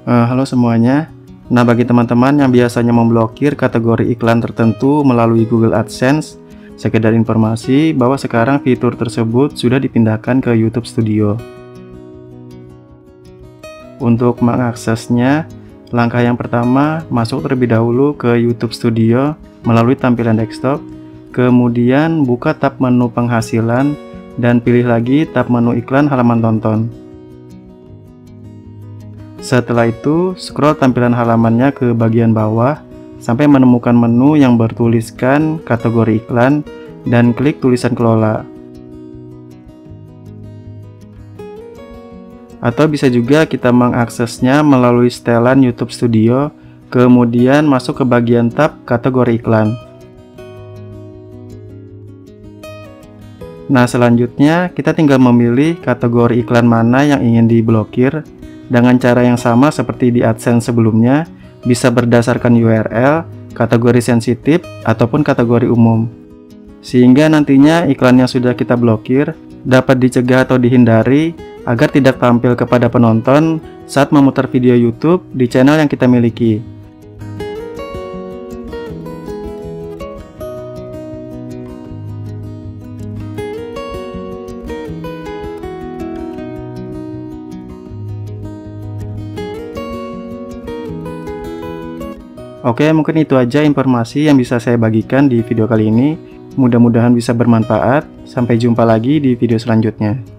Halo semuanya. Nah, bagi teman-teman yang biasanya memblokir kategori iklan tertentu melalui Google AdSense, sekedar informasi bahwa sekarang fitur tersebut sudah dipindahkan ke YouTube Studio. Untuk mengaksesnya, langkah yang pertama, masuk terlebih dahulu ke YouTube Studio melalui tampilan desktop, kemudian buka tab menu penghasilan dan pilih lagi tab menu iklan halaman tonton. Setelah itu, scroll tampilan halamannya ke bagian bawah sampai menemukan menu yang bertuliskan kategori iklan dan klik tulisan kelola. Atau bisa juga kita mengaksesnya melalui setelan YouTube Studio, kemudian masuk ke bagian tab kategori iklan. Nah, selanjutnya kita tinggal memilih kategori iklan mana yang ingin diblokir. Dengan cara yang sama seperti di AdSense sebelumnya, bisa berdasarkan URL, kategori sensitif, ataupun kategori umum. Sehingga nantinya iklan yang sudah kita blokir dapat dicegah atau dihindari agar tidak tampil kepada penonton saat memutar video YouTube di channel yang kita miliki. Oke, mungkin itu aja informasi yang bisa saya bagikan di video kali ini. Mudah-mudahan bisa bermanfaat. Sampai jumpa lagi di video selanjutnya.